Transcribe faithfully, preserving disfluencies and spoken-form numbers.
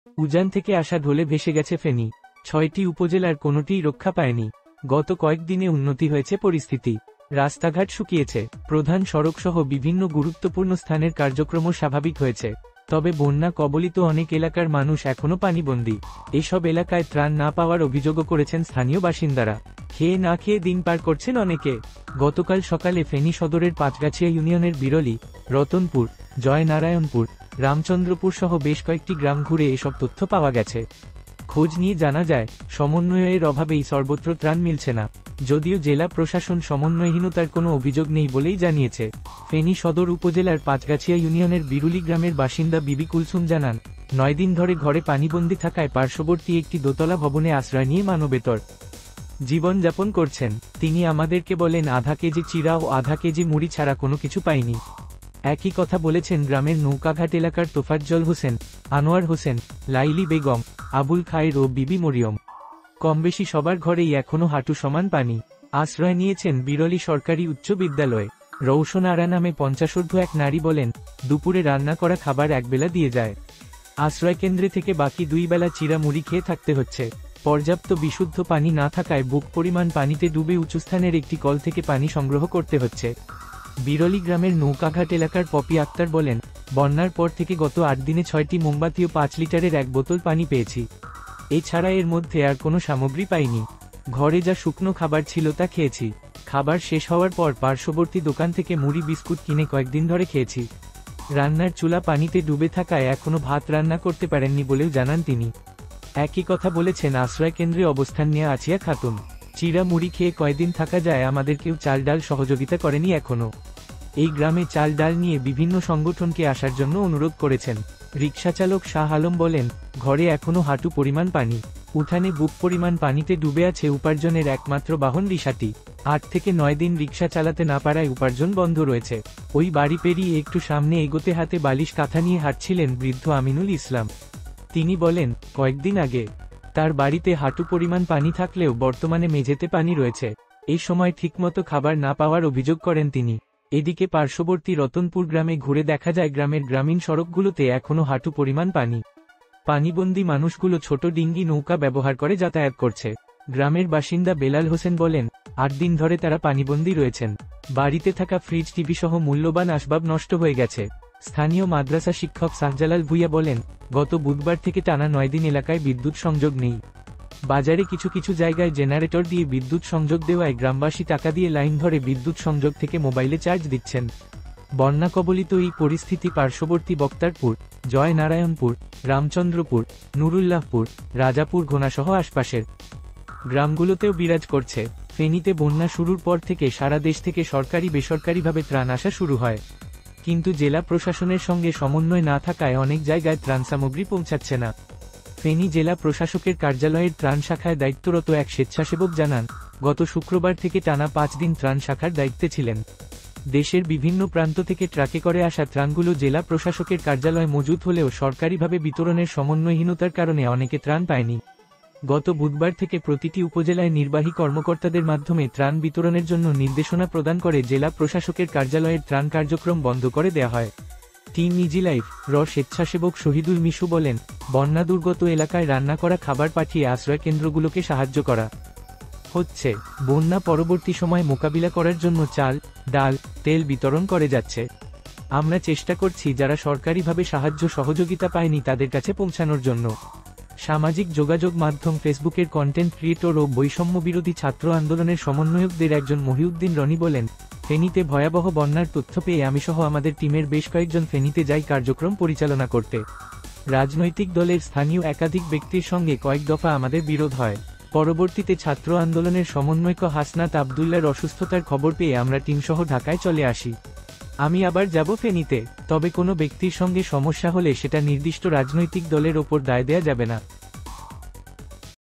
উজান থেকে আসা ঢলে ভেসে গেছে ফেনী। ছয়টি উপজেলার কোনোটিই রক্ষা পায়নি। গত কয়েকদিনে উন্নতি হয়েছে পরিস্থিতি। রাস্তাঘাট শুকিয়েছে, প্রধান সড়কসহ বিভিন্ন গুরুত্বপূর্ণ স্থানের কার্যক্রমও স্বাভাবিক হয়েছে। তবে বন্যা কবলিত অনেক এলাকার মানুষ এখনও পানিবন্দী। এসব এলাকায় ত্রাণ না পাওয়ার অভিযোগও করেছেন স্থানীয় বাসিন্দারা। খেয়ে না খেয়ে দিন পার করছেন অনেকে। গতকাল সকালে ফেনী সদরের পাঁচগাছিয়া ইউনিয়নের বিরলী, রতনপুর, জয়নারায়ণপুর, রামচন্দ্রপুর সহ বেশ কয়েকটি গ্রাম ঘুরে এসব তথ্য পাওয়া গেছে। খোঁজ নিয়ে জানা যায়, সমন্বয়ের অভাবেই সর্বত্র ত্রাণ মিলছে না। যদিও জেলা প্রশাসন সমন্বয়হীনতার কোনো অভিযোগ নেই বলেই জানিয়েছে। ফেনী সদর উপজেলার পাঁচগাছিয়া ইউনিয়নের বিরুলি গ্রামের বাসিন্দা বিবি কুলসুম জানান, নয় দিন ধরে ঘরে পানিবন্দী থাকায় পার্শ্ববর্তী একটি দোতলা ভবনে আশ্রয় নিয়ে মানবেতর জীবনযাপন করছেন। তিনি আমাদেরকে বলেন, আধা কেজি চিড়া ও আধা কেজি মুড়ি ছাড়া কোনো কিছু পাইনি। একই কথা বলেছেন গ্রামের নৌকাঘাট এলাকার তোফাজ্জল হোসেন, আনোয়ার হোসেন, লাইলি বেগম, আবুল খায়ের ও বিবি মরিয়ম। কমবেশি সবার ঘরেই এখনও হাঁটু সমান পানি। আশ্রয় নিয়েছেন বিরলী সরকারি উচ্চ বিদ্যালয়ে। রৌশন আরা নামে পঞ্চাশোর্ধ্ব এক নারী বলেন, দুপুরে রান্না করা খাবার একবেলা দিয়ে যায়। আশ্রয়কেন্দ্রে থেকে বাকি দুই বেলা চিড়া মুড়ি খেয়ে থাকতে হচ্ছে। পর্যাপ্ত বিশুদ্ধ পানি না থাকায় বুক পরিমাণ পানিতে ডুবে উঁচুস্থানের একটি কল থেকে পানি সংগ্রহ করতে হচ্ছে। বিরলী গ্রামের নৌকাঘাট এলাকার পপি আক্তার বলেন, বন্যার পর থেকে গত আট দিনে ছয়টি মোমবাতি ও পাঁচ লিটারের এক বোতল পানি পেয়েছি। এছাড়া এর মধ্যে আর কোনো সামগ্রী পাইনি। ঘরে যা শুকনো খাবার ছিল তা খেয়েছি। খাবার শেষ হওয়ার পর পার্শ্ববর্তী দোকান থেকে মুড়ি বিস্কুট কিনে কয়েকদিন ধরে খেয়েছি। রান্নার চুলা পানিতে ডুবে থাকায় এখনও ভাত রান্না করতে পারেননি বলেও জানান তিনি। একই কথা বলেছেন আশ্রয় কেন্দ্রে অবস্থান নিয়ে আছিয়া খাতুন। চিড়া মুড়ি খেয়ে কয়দিন থাকা যায়, আমাদের কেউ চাল ডাল সহযোগিতা করেনি এখনও। এই গ্রামে চাল ডাল নিয়ে বিভিন্ন সংগঠনকে আসার জন্য অনুরোধ করেছেন। রিকশাচালক শাহ আলম বলেন, ঘরে এখনও হাঁটু পরিমাণ পানি। উঠানে বুক পরিমাণ পানিতে ডুবে আছে উপার্জনের একমাত্র বাহন রিকশাটি। আট থেকে নয় দিন রিকশা চালাতে না পারায় উপার্জন বন্ধ রয়েছে। ওই বাড়ি পেরিয়ে একটু সামনে এগোতে হাতে বালিশ কাঁথা নিয়ে হাঁটছিলেন বৃদ্ধ আমিনুল ইসলাম। তিনি বলেন, কয়েকদিন আগে তার বাড়িতে হাঁটু পরিমাণ পানি থাকলেও বর্তমানে মেঝেতে পানি রয়েছে। এই সময় ঠিকমতো খাবার না পাওয়ার অভিযোগ করেন তিনি। এদিকে পার্শ্ববর্তী রতনপুর গ্রামে ঘুরে দেখা যায় গ্রামের গ্রামীণ সড়কগুলোতে এখনও হাঁটু পরিমাণ পানি। পানিবন্দী মানুষগুলো ছোট ডিঙ্গি নৌকা ব্যবহার করে যাতায়াত করছে। গ্রামের বাসিন্দা বেলাল হোসেন বলেন, আট দিন ধরে তারা পানিবন্দী রয়েছেন। বাড়িতে থাকা ফ্রিজ, টিভি সহ মূল্যবান আসবাব নষ্ট হয়ে গেছে। স্থানীয় মাদ্রাসা শিক্ষক শাহজালাল ভুইয়া বলেন, গত বুধবার থেকে টানা নয় দিন এলাকায় বিদ্যুৎ সংযোগ নেই। বাজারে কিছু কিছু জায়গায় জেনারেটর দিয়ে বিদ্যুৎ সংযোগ দেওয়ায় গ্রামবাসী টাকা দিয়ে লাইন ধরে বিদ্যুৎ সংযোগ থেকে মোবাইলে চার্জ দিচ্ছেন। বন্যা কবলিত এই পরিস্থিতি পার্শ্ববর্তী বক্তারপুর, জয়নারায়ণপুর, রামচন্দ্রপুর, নুরুল্লাহপুর, রাজাপুর ঘোনাসহ আশপাশের গ্রামগুলোতেও বিরাজ করছে। ফেনীতে বন্যা শুরুর পর থেকে সারা দেশ থেকে সরকারি বেসরকারিভাবে ত্রাণ আসা শুরু হয়, কিন্তু জেলা প্রশাসনের সঙ্গে সমন্বয় না থাকায় অনেক জায়গায় ত্রাণ সামগ্রী পৌঁছাচ্ছে না। ফেনী জেলা প্রশাসকের কার্যালয়ের ত্রাণ শাখায় দায়িত্বরত এক স্বেচ্ছাসেবক জানান, গত শুক্রবার থেকে টানা পাঁচ দিন ত্রাণ শাখার দায়িত্বে ছিলেন। দেশের বিভিন্ন প্রান্ত থেকে ট্রাকে করে আসা ত্রাণগুলো জেলা প্রশাসকের কার্যালয়ে মজুত হলেও সরকারিভাবে বিতরণের সমন্বয়হীনতার কারণে অনেকে ত্রাণ পায়নি। গত বুধবার থেকে প্রতিটি উপজেলায় নির্বাহী কর্মকর্তাদের মাধ্যমে ত্রাণ বিতরণের জন্য নির্দেশনা প্রদান করে জেলা প্রশাসকের কার্যালয়ের ত্রাণ কার্যক্রম বন্ধ করে দেওয়া হয়। টিম ইজি লাইফ র স্বেচ্ছাসেবক শহীদুল মিশু বলেন, বন্যা দুর্গত এলাকায় রান্না করা খাবার পাঠিয়ে আশ্রয় কেন্দ্রগুলোকে সাহায্য করা হচ্ছে। বন্যা পরবর্তী সময় মোকাবিলা করার জন্য চাল, ডাল, তেল বিতরণ করে যাচ্ছে। আমরা চেষ্টা করছি যারা সরকারিভাবে সাহায্য সহযোগিতা পায়নি তাদের কাছে পৌঁছানোর জন্য। সামাজিক যোগাযোগ মাধ্যম ফেসবুকের কন্টেন্ট ক্রিয়েটর ও বৈষম্য বিরোধী ছাত্র আন্দোলনের সমন্বয়কদের একজন মহিউদ্দিন রনি বলেন, ফেনীতে ভয়াবহ বন্যার তথ্য পেয়ে আমি সহ আমাদের টিমের বেশ কয়েকজন ফেনীতে যাই কার্যক্রম পরিচালনা করতে। রাজনৈতিক দলের স্থানীয় একাধিক ব্যক্তির সঙ্গে কয়েক দফা আমাদের বিরোধ হয়। পরবর্তীতে ছাত্র আন্দোলনের সমন্বয়ক হাসনাত আবদুল্লার অসুস্থতার খবর পেয়ে আমরা টিমসহ ঢাকায় চলে আসি। আমি আবার যাব ফেনীতে, তবে কোনো ব্যক্তির সঙ্গে সমস্যা হলে সেটা নির্দিষ্ট রাজনৈতিক দলের ওপর দায় দেয়া যাবে না।